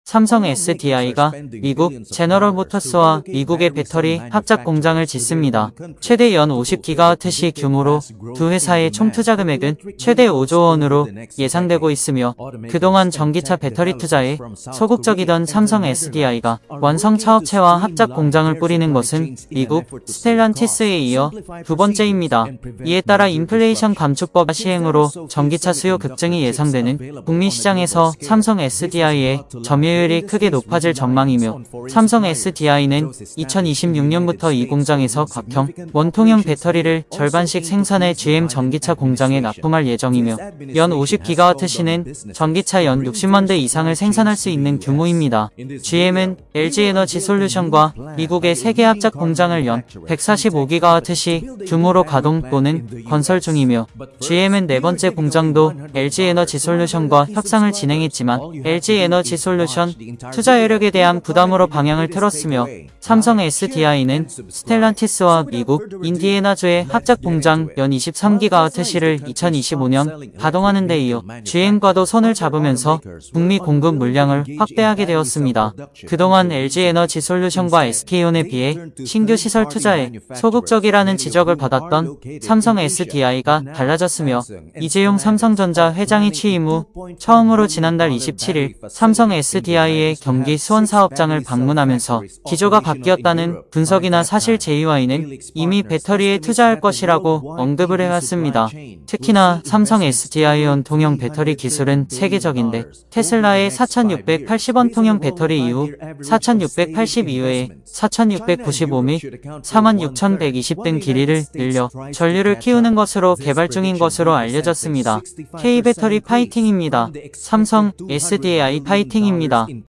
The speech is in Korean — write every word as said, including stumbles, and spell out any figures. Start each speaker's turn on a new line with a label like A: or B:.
A: 삼성 에스디아이가 미국 제너럴 모터스와 미국의 배터리 합작 공장을 짓습니다. 최대 연 오십 기가와트시 규모로 두 회사의 총 투자 금액은 최대 오조 원으로 예상되고 있으며 그동안 전기차 배터리 투자에 소극적이던 삼성 에스디아이가 완성 차업체와 합작 공장을 꾸리는 것은 미국 스텔란티스에 이어 두 번째입니다. 이에 따라 인플레이션 감축법 시행으로 전기차 수요 급증이 예상되는 북미 시장에서 삼성 에스디아이의 점유율이 크게 높아질 전망이며 삼성 에스디아이는 이천이십육 년부터 이 공장에서 각형, 원통형 배터리를 절반씩 생산해 지엠 전기차 공장에 납품할 예정이며 연 오십 기가와트시는 전기차 연 육십만 대 이상을 생산할 수 있는 규모입니다. 지엠은 엘지에너지솔루션과 미국의 세 개 합작 공장을 연 백사십오 기가와트시 규모로 가동 또는 건설 중이며 지엠은 네 번째 공장도 엘지에너지솔루션과 협상을 진행했지만 엘지에너지솔루션 투자 여력에 대한 부담으로 방향을 틀었으며 삼성 에스디아이는 스텔란티스와 미국 인디애나주의 합작 공장 연 이십삼 기가와트시를 이천이십오 년 가동하는 데 이어 지엠과도 손을 잡으면서 북미 공급 물량을 확대하게 되었습니다. 그동안 엘지에너지솔루션과 에스케이온에 비해 신규 시설 투자에 소극적이라는 지적을 받았던 삼성 에스디아이가 달라졌으며 이재용 삼성전자 회장이 취임 후 처음으로 지난달 이십칠일 삼성 에스디아이의 경기 수원 사업장을 방문하면서 기조가 바뀌었다는 분석이나 사실 제이와이는 이미 배터리에 투자할 것이라고 언급을 해왔습니다. 특히나 삼성 에스디아이온 통형 배터리 기술은 세계적인데 테슬라의 사천육백팔십 원 통형 배터리 이후 사천육백팔십이 회에 사천육백구십오 및 사만 육천백이십 등 길이를 늘려 전류를 키우는 것으로 개발 중인 것으로 알려졌습니다. K배터리 파이팅입니다. 삼성 에스디아이 파이팅입니다.